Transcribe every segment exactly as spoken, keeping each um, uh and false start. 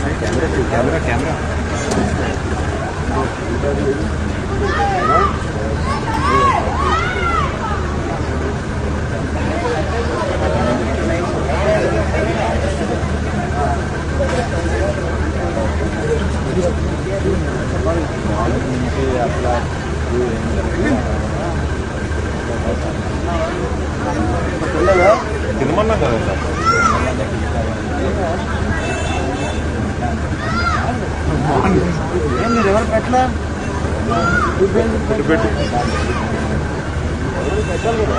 camera camera తినమన్నా కదా sir ఏం మీరు ఎవరు పెట్టలా పెట్టు పెట్టు పెట్టాలి కదా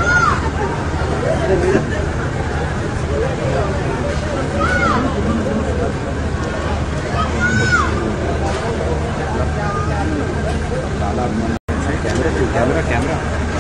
कैमरा कैमरा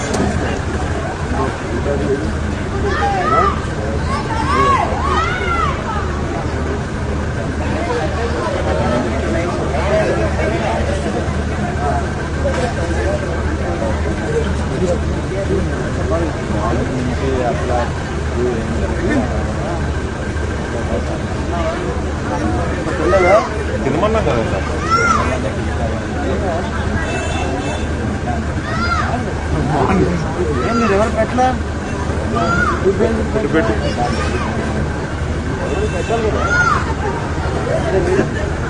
తినమన్నా కదా సార్ ఏం మీరు ఎవరు పెట్టలా పెట్టు పెట్టు పెట్టాలి కదా